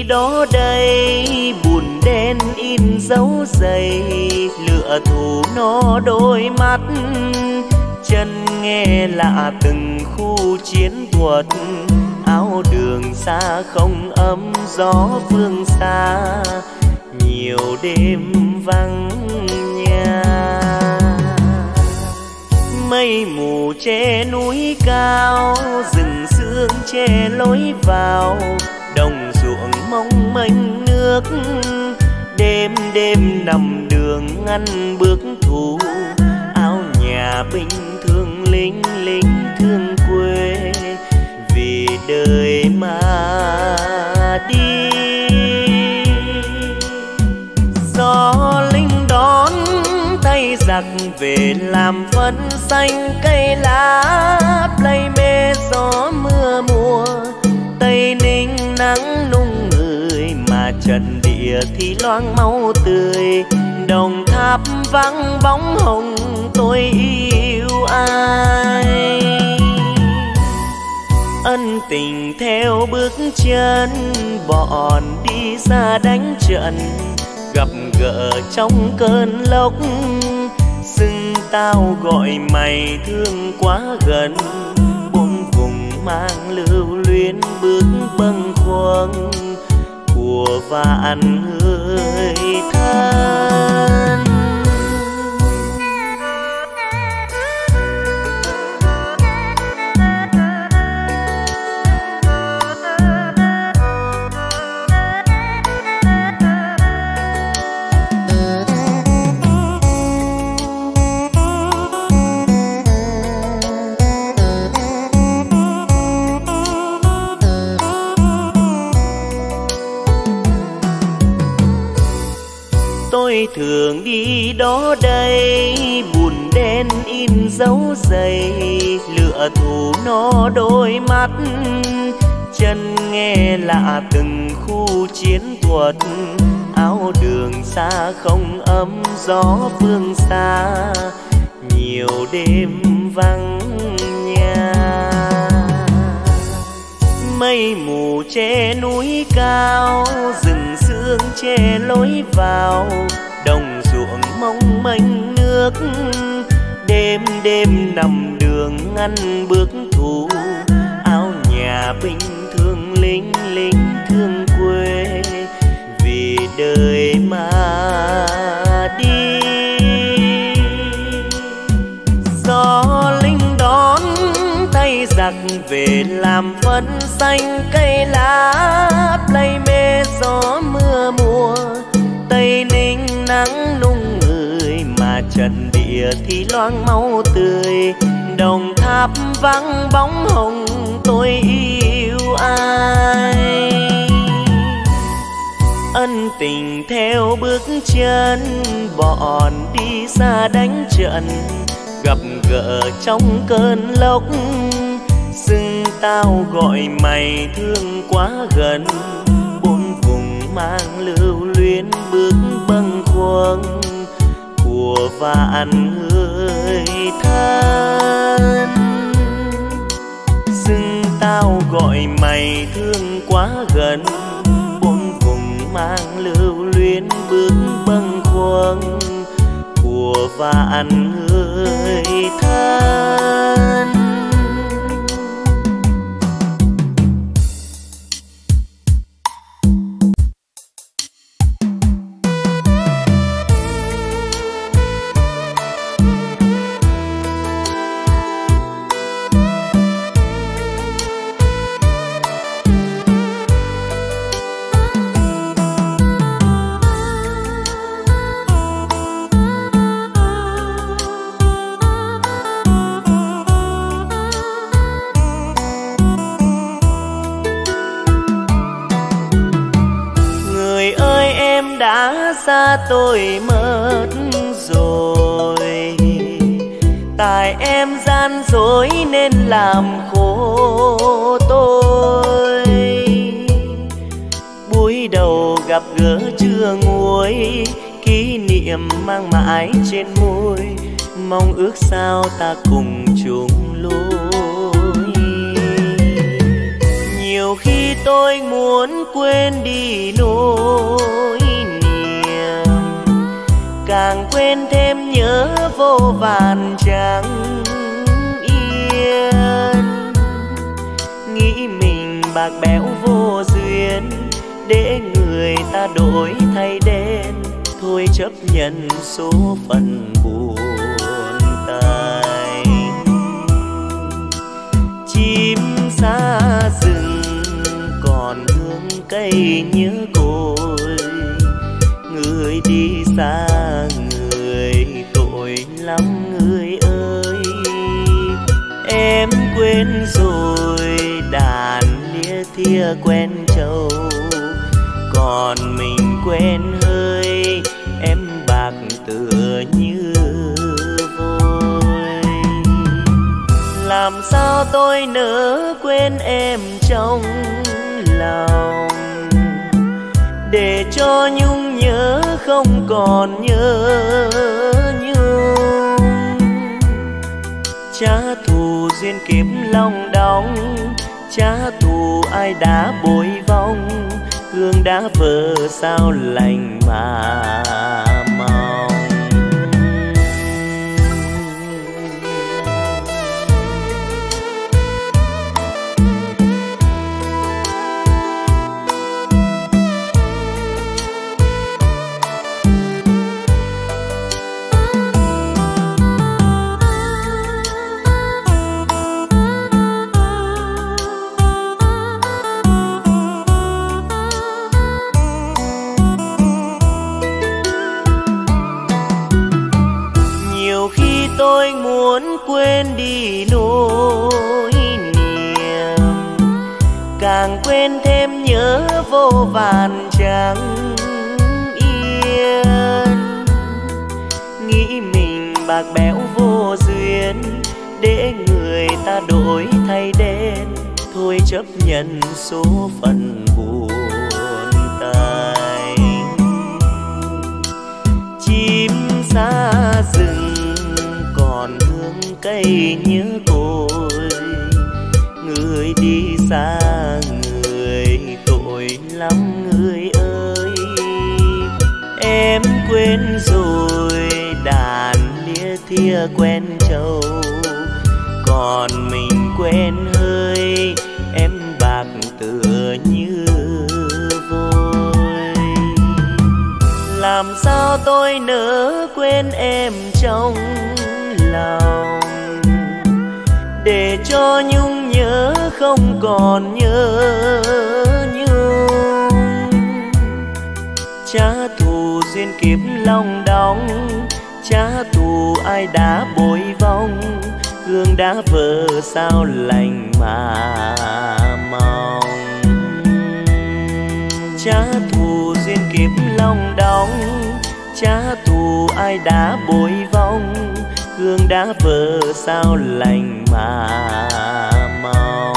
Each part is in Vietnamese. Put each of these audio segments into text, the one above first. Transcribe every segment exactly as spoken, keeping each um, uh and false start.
đó đây, buồn đen in dấu giày, lửa thù nó đôi mắt, chân nghe lạ từng khu chiến thuật, áo đường xa không ấm gió phương xa, nhiều đêm vắng nhà. Mây mù che núi cao, rừng sương che lối vào, đồng ruộng mong mênh nước, đêm đêm nằm đường ngăn bước thù, áo nhà binh thương lính lính thương quê, vì đời mà đi. Gió linh đón tay giặc về làm phân xanh cây lá, play mê gió mưa mùa, Tây Ninh nắng nung người mà trần địa thì loang máu tươi, Đồng Tháp vắng bóng hồng tôi yêu ai. Ân tình theo bước chân bọn đi ra đánh trận, gặp gỡ trong cơn lốc, xưng tao gọi mày thương quá gần, bốn vùng mang lưu luyến bước bâng khuâng của vạn người thân. Tôi thường đi đó đây, buồn đen in dấu giày, lửa thù nó đôi mắt, chân nghe lạ từng khu chiến thuật, áo đường xa không ấm gió phương xa, nhiều đêm vắng nhà. Mây mù che núi cao, rừng sương che lối vào, đồng ruộng mong mênh nước, đêm đêm nằm đường ngăn bước thù, áo nhà binh thương lính lính thương quê, vì đời mà đi. Gió linh đón tay giặc về làm phân xanh cây lá, play mê gió mưa mùa, Tây Ninh nắng nung người mà trần địa thì loang máu tươi, Đồng Tháp vắng bóng hồng tôi yêu ai. Ân tình theo bước chân bọn đi xa đánh trận, gặp gỡ trong cơn lốc, xưng tao gọi mày thương quá gần, bốn vùng mang lưu luyến bước bâng khuâng của vạn người thân. Xưng tao gọi mày thương quá gần, bốn vùng mang lưu luyến bước bâng khuâng của vạn người thân. Xa tôi mất rồi, tại em gian dối nên làm khổ tôi. Buổi đầu gặp gỡ chưa nguôi, kỷ niệm mang mãi trên môi, mong ước sao ta cùng chung lối. Nhiều Nhiều khi tôi muốn quên đi nỗi niềm, càng quên thêm nhớ vô vàn chẳng yên. Nghĩ mình bạc bẽo vô duyên, để người ta đổi thay đen, thôi chấp nhận số phận buồn tàn. Chim xa rừng còn hương cây nhớ cội, người đi xa người tội lắm người ơi. Em quên rồi đàn lia thia quen trầu, còn mình quên hơi em bạc tựa như vôi. Làm sao tôi nỡ quên em trong lòng, để cho nhung nhớ không còn nhớ nhung. Trả thù duyên kiếp long đong, trả thù ai đã bội vong, hương đã vỡ sao lành mà mong. Tôi muốn quên đi nỗi niềm, càng quên thêm nhớ vô vàn chẳng yên. Nghĩ mình bạc bẽo vô duyên, để người ta đổi thay đen, thôi chấp nhận số phận buồn tàn. Chim xa rừng còn hương cây nhớ cội, người đi xa người tội lắm người ơi. Em quên rồi đàn lia thia quen trầu, còn mình quên hơi em bạc tựa như vôi. Làm sao tôi nỡ quên em trong lòng, để cho nhung nhớ không còn nhớ nhung. Trả thù duyên kiếp long đong, trả thù ai đã bội vong, hương đã vỡ sao lành mà mong. Trả thù duyên kiếp long đong, trả thù ai đã bội vong, hương đã vỡ sao lành mà mong.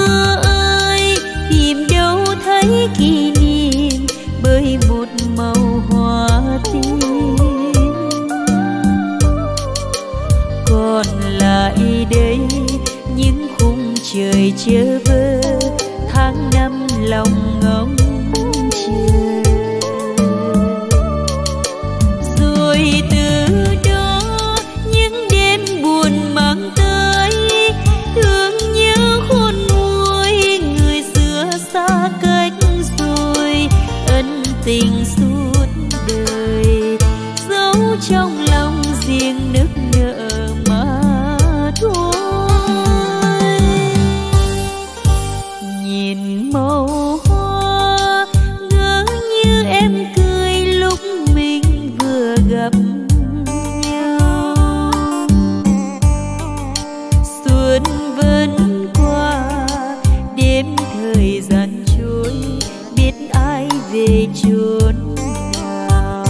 kỷ niệm bởi một màu trời chơ vơ, tháng năm lòng ngóng chờ. Rồi từ đó những đêm buồn mang tới thương nhớ khôn nguôi, người xưa xa cách rồi ân tình suốt đời giấu trong lòng riêng nức nở mà thôi. Nhìn màu hoa ngỡ như em cười lúc mình vừa gặp nhau. Xuân vẫn qua, đêm thời gian trôi, biết ai về chốn nào.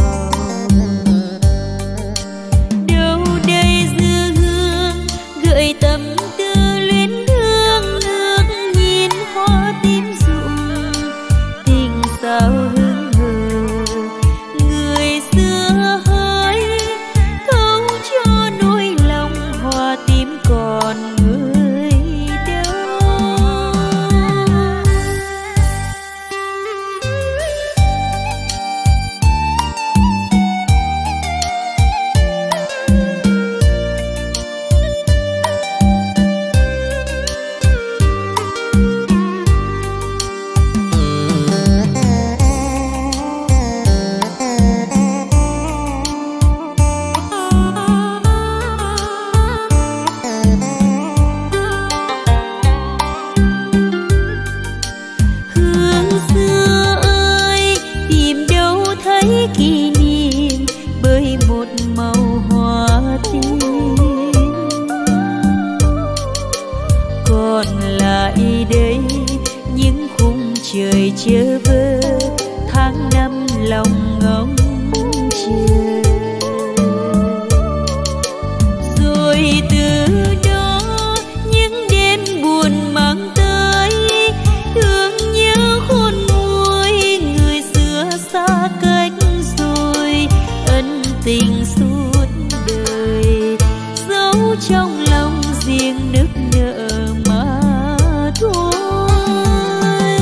Đâu đây dư hương gợi tâm tư luyến thương, nước nhìn hoa tím rụng tình sao hững hờ. Người xưa hỡi thấu cho nỗi lòng, hoa tím còn người đâu. Hương xưa ơi tìm đâu thấy kỷ niệm bởi một màu hoa tím. Còn lại đây những khung trời chơ vơ, tháng năm lòng ngóng chờ. Rồi từ đó những đêm buồn mang tới thương nhớ khôn nguôi, người xưa xa cách rồi ân tình suốt đời giấu trong lòng riêng nức nở mà thôi.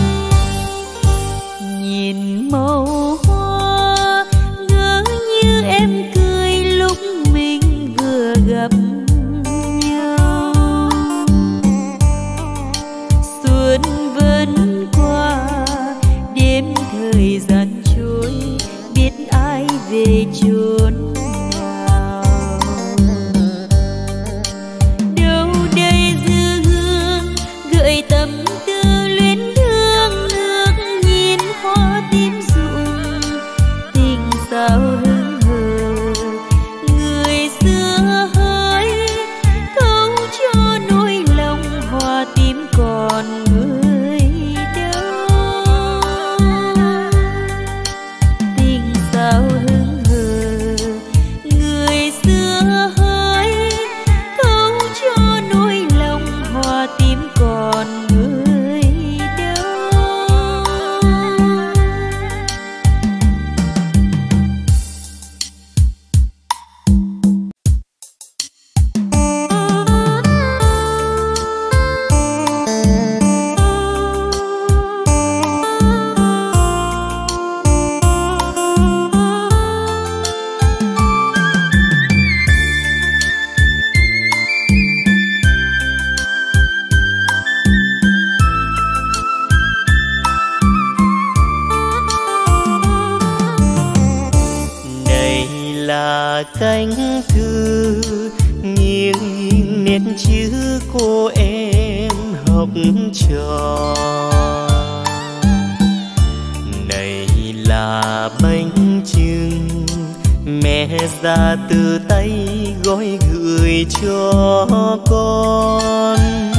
Nhìn màu hoa ngỡ như em cười lúc mình vừa gặp nhau. Xuân vẫn qua, đêm thời gian trôi, biết ai về chốn nào. Đâu đây dư hương gợi tâm tư luyến thương, nước nhìn hoa tím rụng tình sao hững hờ. Người xưa hỡi thấu cho nỗi lòng, hoa tím còn người đâu. Tình sao hững hờ. Người xưa hỡi thấu cho nỗi lòng, hoa tím còn người đâu. Đây là cánh thư nghiêng nghiêng nét chữ cô em học trò. Này là bánh chưng mẹ ra từ tay gói gửi cho con.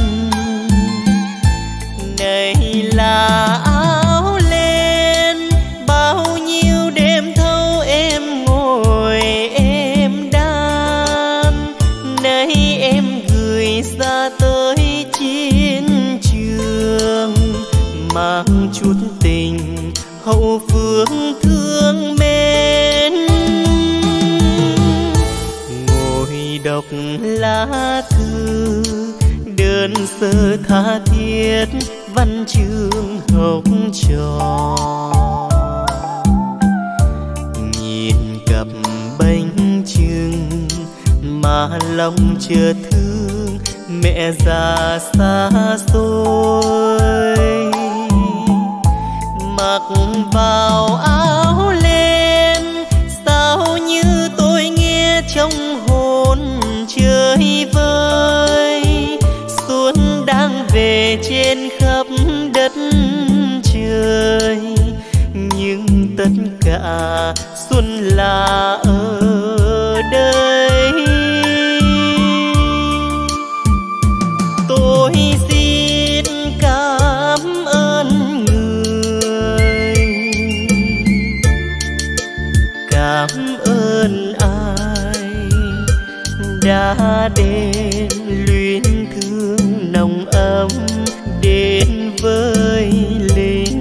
Này là áo len bao nhiêu đêm thâu em ngồi em đan. Nay em gửi ra tới chiến trường, mang chút tình hậu phương thương mến. Ngồi đọc lá thư đời đơn sơ tha thiết văn chương học trò. Nhìn cặp bánh chưng mà lòng chưa thương mẹ già xa xôi. Mặc vào áo len sao như tôi nghe trong hồn chơi vơi. Xuân đang về trên khắp đất trời, nhưng tất cả xuân là ở đây. Tôi xin cảm ơn người, cảm ơn ai đã đến luyến thương nồng ấm đến với lính.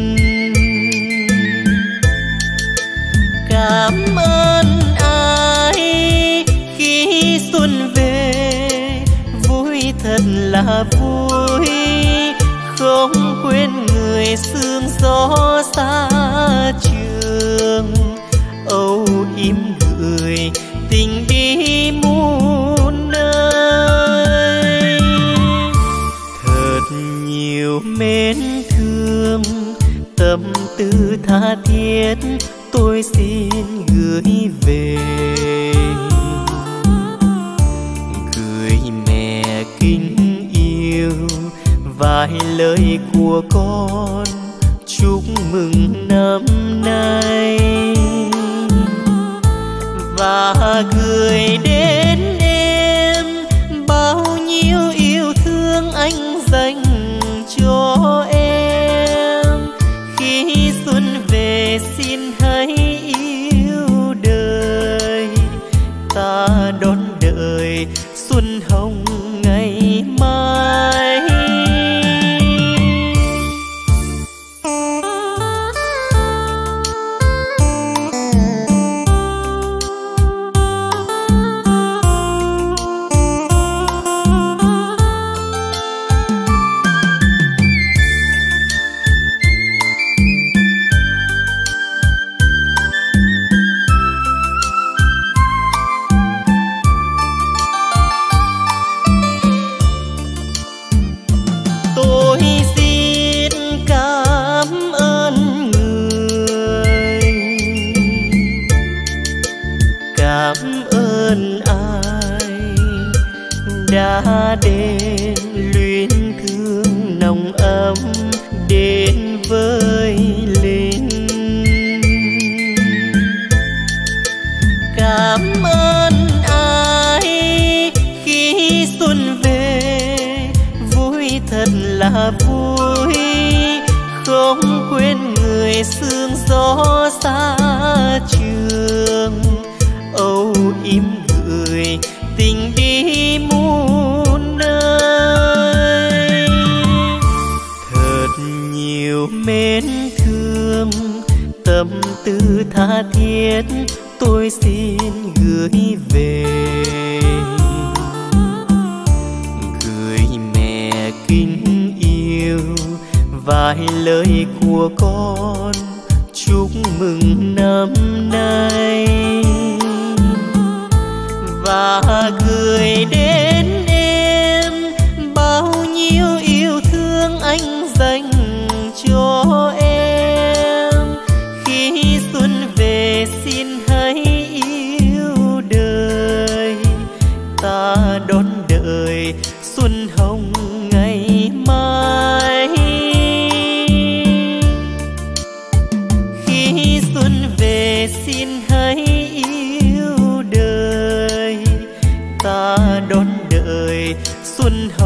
Cảm ơn ai khi xuân về vui thật là vui, không quên người sương gió xa trường. Âu yếm gửi tình đi muôn nơi. Thật nhiều mến thương tâm tư tha thiết tôi xin gửi về. Gửi mẹ kính yêu vài lời của con chúc mừng năm nay. Và gửi đến em bao nhiêu yêu thương anh dành cho em. Khi xuân về xin hãy yêu đời, ta đón đợi xuân hồng ngày mai. Đã đến luyến thương nồng ấm đến với lính. Cảm ơn ai khi xuân về vui thật là vui, không quên người sương gió xa trường. Âu yếm gửi tình đi muôn nơi. Thật nhiều mến thương tâm tư tha thiết tôi xin gửi về. Gửi mẹ kính yêu vài lời của con chúc mừng năm nay. Và gửi đến em bao nhiêu yêu thương anh dành cho em. Khi xuân về xin hãy yêu đời, ta đón đợi xuân hồng ngày mai. Khi xuân về xin hãy yêu đời, ta đón đợi xuân hồng